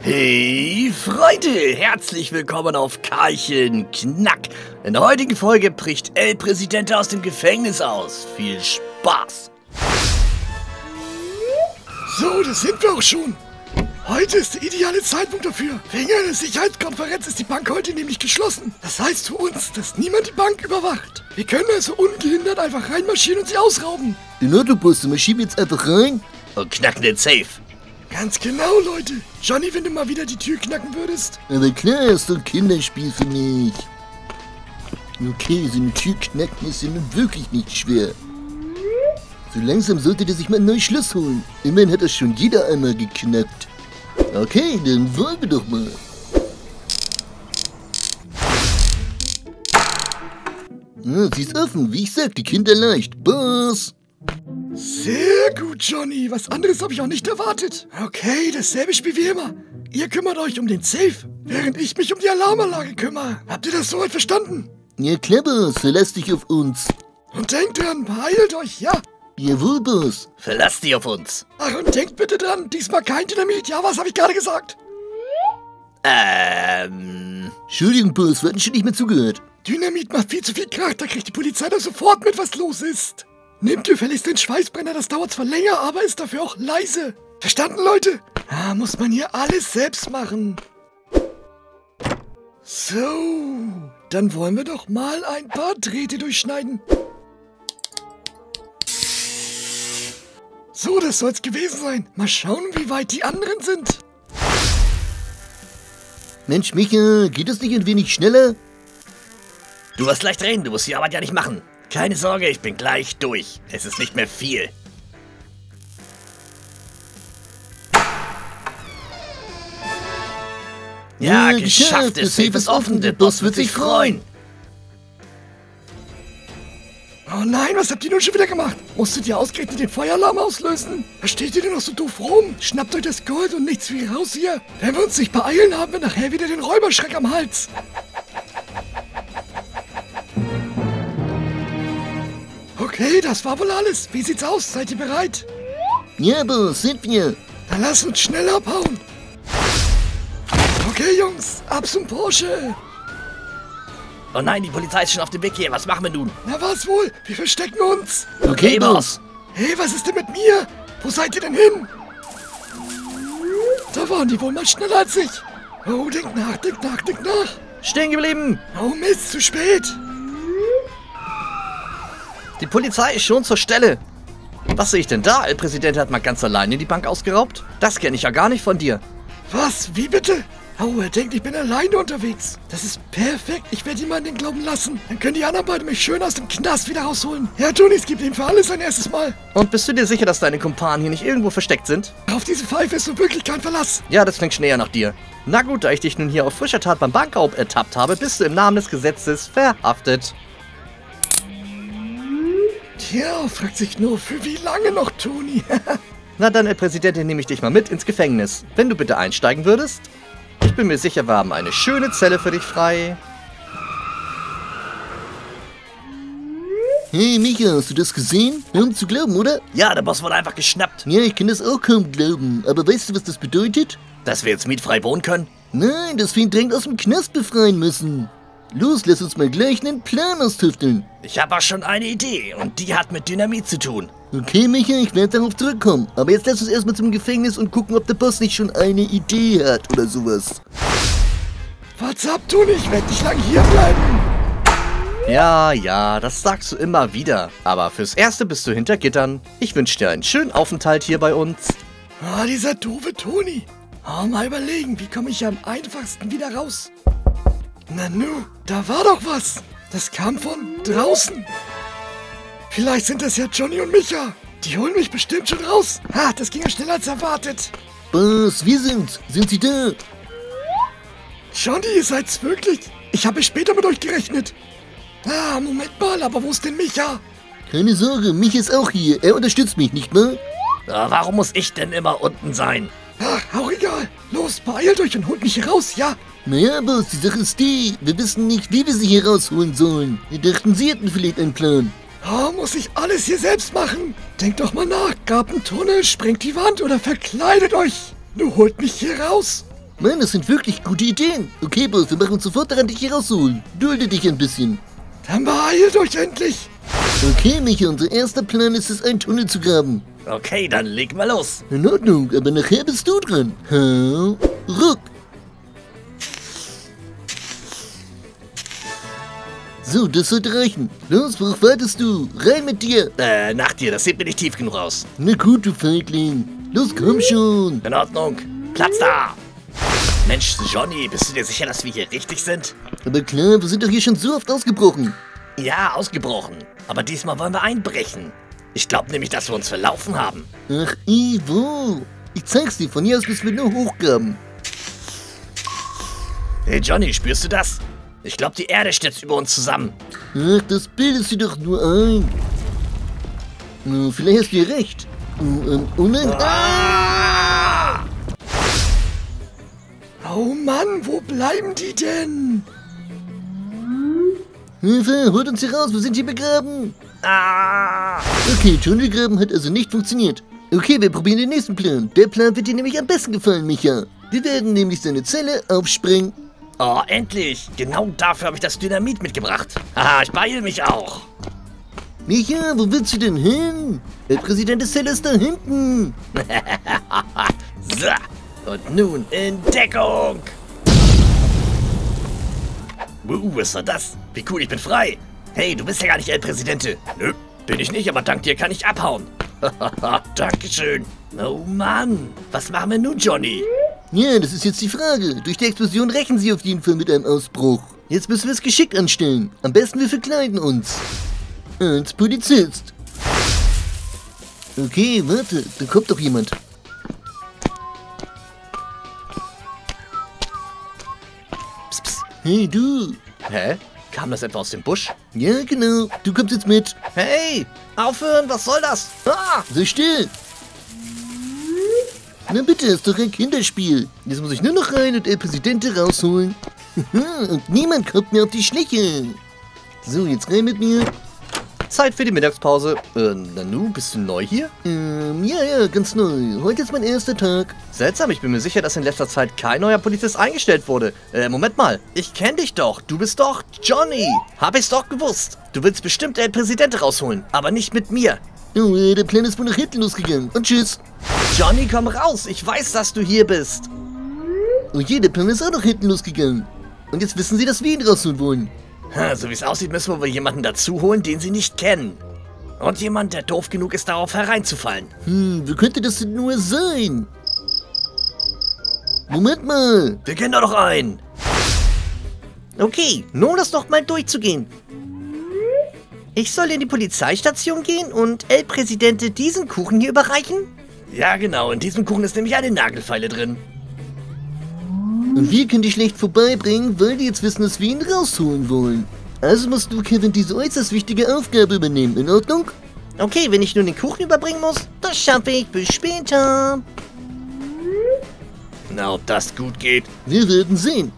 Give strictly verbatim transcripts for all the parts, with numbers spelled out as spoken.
Hey Freunde, herzlich willkommen auf Karlchen Knack. In der heutigen Folge bricht El Presidente aus dem Gefängnis aus. Viel Spaß! So, das sind wir auch schon. Heute ist der ideale Zeitpunkt dafür. Wegen einer Sicherheitskonferenz ist die Bank heute nämlich geschlossen. Das heißt für uns, dass niemand die Bank überwacht. Wir können also ungehindert einfach reinmarschieren und sie ausrauben. In Ordnung, Boss, wir schieben jetzt einfach rein und knacken den Safe. Ganz genau, Leute. Johnny, wenn du mal wieder die Tür knacken würdest. Aber klar, ist doch ein Kinderspiel für mich. Okay, so eine Tür knacken ist ja nun wirklich nicht schwer. So langsam sollte der sich mal ein neues Schloss holen. Immerhin hat das schon jeder einmal geknackt. Okay, dann wollen wir doch mal. Ah, sie ist offen, wie ich sagte, kinderleicht. Boss! Sehr gut, Johnny. Was anderes habe ich auch nicht erwartet. Okay, dasselbe Spiel wie immer. Ihr kümmert euch um den Safe, während ich mich um die Alarmanlage kümmere. Habt ihr das soweit verstanden? Ja klar, Boss, verlass dich auf uns. Und denkt dran, beeilt euch, ja? Jawohl, Boss. Verlass dich auf uns. Ach, und denkt bitte dran, diesmal kein Dynamit. Ja, was habe ich gerade gesagt? Ähm... Entschuldigung, Boss, wir hatten schon nicht mehr zugehört. Dynamit macht viel zu viel Krach, da kriegt die Polizei doch sofort mit, was los ist. Nehmt gefälligst den Schweißbrenner, das dauert zwar länger, aber ist dafür auch leise. Verstanden, Leute? Ah, muss man hier alles selbst machen. So, dann wollen wir doch mal ein paar Drähte durchschneiden. So, das soll's gewesen sein. Mal schauen, wie weit die anderen sind. Mensch, Micha, geht das nicht ein wenig schneller? Du wirst leicht reden, du musst die Arbeit ja nicht machen. Keine Sorge, ich bin gleich durch. Es ist nicht mehr viel. Ja, Ja, geschafft, geschafft, der das Safe ist offen, der Boss wird sich freuen. Oh nein, was habt ihr nun schon wieder gemacht? Musstet ihr ausgerechnet den Feueralarm auslösen? Da steht ihr denn noch so doof rum? Schnappt euch das Gold und nichts wie raus hier. Wenn wir uns nicht beeilen, haben wir nachher wieder den Räuberschreck am Hals. Okay, das war wohl alles. Wie sieht's aus? Seid ihr bereit? Ja, Boss, sind wir. Dann lasst uns schnell abhauen. Okay, Jungs, ab zum Porsche. Oh nein, die Polizei ist schon auf dem Weg hier. Was machen wir nun? Na was wohl? Wir verstecken uns. Okay, Boss. Hey, was ist denn mit mir? Wo seid ihr denn hin? Da waren die wohl mal schneller als ich. Oh, denkt nach, denkt nach, denkt nach. Stehen geblieben. Oh Mist, zu spät. Die Polizei ist schon zur Stelle. Was sehe ich denn da? El Presidente hat mal ganz alleine die Bank ausgeraubt? Das kenne ich ja gar nicht von dir. Was? Wie bitte? Oh, er denkt, ich bin alleine unterwegs. Das ist perfekt. Ich werde ihm mal an den Glauben lassen. Dann können die anderen beiden mich schön aus dem Knast wieder rausholen. Ja, Toni, es gibt ihm für alles ein erstes Mal. Und bist du dir sicher, dass deine Kumpanen hier nicht irgendwo versteckt sind? Auf diese Pfeife ist nun wirklich kein Verlass. Ja, das klingt schon eher nach dir. Na gut, da ich dich nun hier auf frischer Tat beim Bankraub ertappt habe, bist du im Namen des Gesetzes verhaftet. Tja, fragt sich nur, für wie lange noch, Toni? Na dann, El Presidente, nehme ich dich mal mit ins Gefängnis. Wenn du bitte einsteigen würdest. Ich bin mir sicher, wir haben eine schöne Zelle für dich frei. Hey, Micha, hast du das gesehen? Hör um zu glauben, oder? Ja, der Boss wurde einfach geschnappt. Ja, ich kann das auch kaum glauben. Aber weißt du, was das bedeutet? Dass wir jetzt mietfrei wohnen können? Nein, dass wir ihn dringend aus dem Knast befreien müssen. Los, lass uns mal gleich einen Plan austüfteln. Ich habe auch schon eine Idee und die hat mit Dynamit zu tun. Okay, Micha, ich werde darauf zurückkommen. Aber jetzt lass uns erstmal zum Gefängnis und gucken, ob der Boss nicht schon eine Idee hat oder sowas. What's up, Toni? Ich werde nicht lang hier bleiben. Ja, ja, das sagst du immer wieder. Aber fürs Erste bist du hinter Gittern. Ich wünsche dir einen schönen Aufenthalt hier bei uns. Ah, dieser doofe Toni. Oh, mal überlegen, wie komme ich am einfachsten wieder raus? Nanu, da war doch was. Das kam von draußen. Vielleicht sind das ja Johnny und Micha. Die holen mich bestimmt schon raus. Ha, das ging ja schneller als erwartet. Boss, wir sind's. Sind Sie da? Johnny, ihr seid's wirklich? Ich habe später mit euch gerechnet. Ah, Moment mal, aber wo ist denn Micha? Keine Sorge, Micha ist auch hier. Er unterstützt mich, nicht wahr? Ja, warum muss ich denn immer unten sein? Ach, auch egal. Los, beeilt euch und holt mich hier raus, ja? Naja, Boss, die Sache ist die. Wir wissen nicht, wie wir sie hier rausholen sollen. Wir dachten, Sie hätten vielleicht einen Plan. Oh, muss ich alles hier selbst machen? Denkt doch mal nach. Gab einen Tunnel, sprengt die Wand oder verkleidet euch. Nur holt mich hier raus. Mann, das sind wirklich gute Ideen. Okay, Boss, wir machen uns sofort daran, dich hier rauszuholen. Dulde dich ein bisschen. Dann beeilt euch endlich. Okay, Micha, unser erster Plan ist es, einen Tunnel zu graben. Okay, dann leg mal los. In Ordnung, aber nachher bist du dran. Hau, ruck. So, das sollte reichen. Los, worauf wartest du? Rein mit dir. Äh, nach dir, das sieht mir nicht tief genug aus. Na gut, du Feigling. Los, komm schon. In Ordnung. Platz da. Mensch, Johnny, bist du dir sicher, dass wir hier richtig sind? Aber klar, wir sind doch hier schon so oft ausgebrochen. Ja, ausgebrochen. Aber diesmal wollen wir einbrechen. Ich glaube nämlich, dass wir uns verlaufen haben. Ach, Ivo. Ich zeig's dir, von hier aus müssen wir nur hochgraben. Hey Johnny, spürst du das? Ich glaube, die Erde stürzt über uns zusammen. Ach, das bildest du doch nur ein. Oh, vielleicht hast du ja recht. Oh, ähm, oh nein. Ah! Oh Mann, wo bleiben die denn? Hilfe, holt uns hier raus, wir sind hier begraben. Ah! Okay, Tunnelgraben hat also nicht funktioniert. Okay, wir probieren den nächsten Plan. Der Plan wird dir nämlich am besten gefallen, Micha. Wir werden nämlich seine Zelle aufsprengen. Oh, endlich! Genau dafür habe ich das Dynamit mitgebracht. Haha, ich beeile mich auch. Micha, wo willst du denn hin? Der Präsident des Zelle ist da hinten. So, und nun in Deckung. Uh, was war das? Wie cool, ich bin frei. Hey, du bist ja gar nicht El Presidente. Nö, bin ich nicht, aber dank dir kann ich abhauen. Dankeschön. Oh Mann, was machen wir nun, Johnny? Ja, das ist jetzt die Frage. Durch die Explosion rächen sie auf jeden Fall mit einem Ausbruch. Jetzt müssen wir es geschickt anstellen. Am besten wir verkleiden uns. Als Polizist. Okay, warte, da kommt doch jemand. Psst, psst. Hey, du. Hä? Kam das etwa aus dem Busch? Ja, genau. Du kommst jetzt mit. Hey, aufhören, was soll das? Ah! Sei still. Na bitte, ist doch ein Kinderspiel. Jetzt muss ich nur noch rein und El Presidente rausholen. Und niemand kommt mir auf die Schliche. So, jetzt rein mit mir. Zeit für die Mittagspause. Äh, Nanu, bist du neu hier? Ähm, ja, ja, ganz neu. Heute ist mein erster Tag. Seltsam, ich bin mir sicher, dass in letzter Zeit kein neuer Polizist eingestellt wurde. Äh, Moment mal. Ich kenne dich doch. Du bist doch Johnny. Hab ich's doch gewusst. Du willst bestimmt El Presidente rausholen, aber nicht mit mir. Oh, äh, der Plan ist wohl nach hinten losgegangen. Und tschüss. Johnny, komm raus. Ich weiß, dass du hier bist. Oh je, der Plan ist auch nach hinten losgegangen. Und jetzt wissen sie, dass wir ihn rausholen wollen. Ha, so wie es aussieht, müssen wir wohl jemanden dazu holen, den sie nicht kennen. Und jemand, der doof genug ist, darauf hereinzufallen. Hm, wie könnte das denn nur sein? Moment mal. Wir kennen da doch einen. Okay, nun das doch mal durchzugehen. Ich soll in die Polizeistation gehen und El Presidente diesen Kuchen hier überreichen? Ja, genau. In diesem Kuchen ist nämlich eine Nagelfeile drin. Und wir können die schlecht vorbeibringen, weil die jetzt wissen, dass wir ihn rausholen wollen. Also musst du, Kevin, diese äußerst wichtige Aufgabe übernehmen. In Ordnung? Okay, wenn ich nur den Kuchen überbringen muss, das schaffe ich. Bis später. Na, ob das gut geht. Wir werden sehen.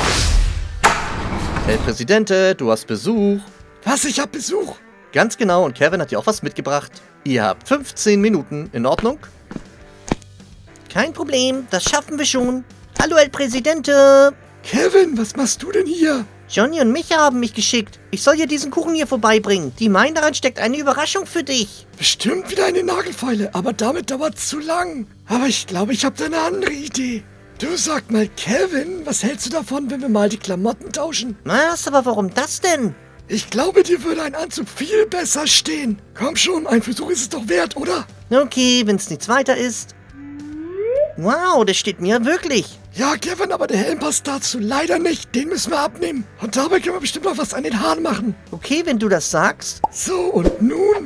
El Presidente, du hast Besuch. Was, ich hab Besuch? Ganz genau, und Kevin hat dir auch was mitgebracht. Ihr habt fünfzehn Minuten. In Ordnung? Kein Problem, das schaffen wir schon. Hallo, El Presidente. Kevin, was machst du denn hier? Johnny und Micha haben mich geschickt. Ich soll dir diesen Kuchen hier vorbeibringen. Die meinen, daran steckt eine Überraschung für dich. Bestimmt wieder eine Nagelfeile, aber damit dauert's zu lang. Aber ich glaube, ich habe da eine andere Idee. Du, sag mal, Kevin, was hältst du davon, wenn wir mal die Klamotten tauschen? Was, aber warum das denn? Ich glaube, dir würde ein Anzug viel besser stehen. Komm schon, ein Versuch ist es doch wert, oder? Okay, wenn es nichts weiter ist. Wow, das steht mir wirklich. Ja, Kevin, aber der Helm passt dazu leider nicht. Den müssen wir abnehmen. Und dabei können wir bestimmt noch was an den Haaren machen. Okay, wenn du das sagst. So, und nun?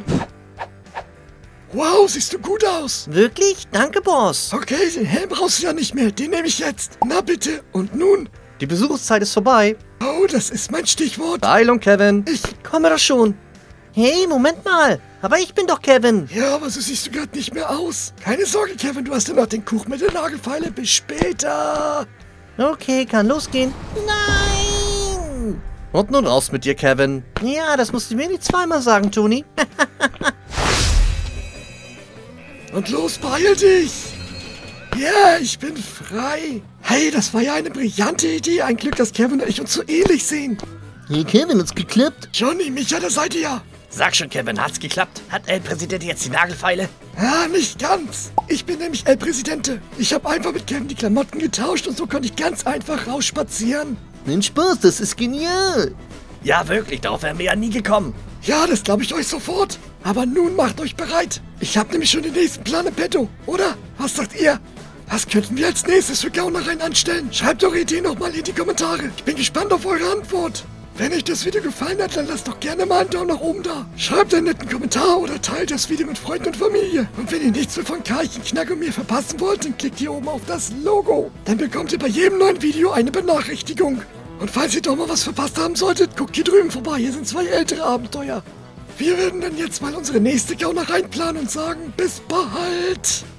Wow, siehst du gut aus. Wirklich? Danke, Boss. Okay, den Helm brauchst du ja nicht mehr. Den nehme ich jetzt. Na bitte. Und nun? Die Besuchszeit ist vorbei. Oh, das ist mein Stichwort. Beeilung, Kevin. Ich... Komme doch schon. Hey, Moment mal. Aber ich bin doch Kevin. Ja, aber so siehst du gerade nicht mehr aus. Keine Sorge, Kevin, du hast ja noch den Kuchen mit der Nagelfeile. Bis später. Okay, kann losgehen. Nein! Und nun raus mit dir, Kevin. Ja, das musst du mir nicht zweimal sagen, Toni. Und los, beeil dich. Ja, yeah, ich bin frei. Hey, das war ja eine brillante Idee. Ein Glück, dass Kevin und ich uns so ähnlich sehen. Hey Kevin, hat's geklappt? Johnny, Micha, da seid ihr ja. Sag schon, Kevin, hat's geklappt? Hat El Presidente jetzt die Nagelfeile? Ah, nicht ganz. Ich bin nämlich El Presidente. Ich habe einfach mit Kevin die Klamotten getauscht und so konnte ich ganz einfach rausspazieren. Nein, Spaß, das ist genial. Ja, wirklich, darauf wären wir ja nie gekommen. Ja, das glaube ich euch sofort. Aber nun macht euch bereit. Ich habe nämlich schon den nächsten Plan im Petto, oder? Was sagt ihr? Was könnten wir als nächstes für Gaunereien anstellen? Schreibt eure Ideen nochmal in die Kommentare. Ich bin gespannt auf eure Antwort. Wenn euch das Video gefallen hat, dann lasst doch gerne mal einen Daumen nach oben da. Schreibt einen netten Kommentar oder teilt das Video mit Freunden und Familie. Und wenn ihr nichts mehr von Karlchen, Knack und mir verpassen wollt, dann klickt hier oben auf das Logo. Dann bekommt ihr bei jedem neuen Video eine Benachrichtigung. Und falls ihr doch mal was verpasst haben solltet, guckt hier drüben vorbei. Hier sind zwei ältere Abenteuer. Wir werden dann jetzt mal unsere nächste Gaunerei planen und sagen, bis bald.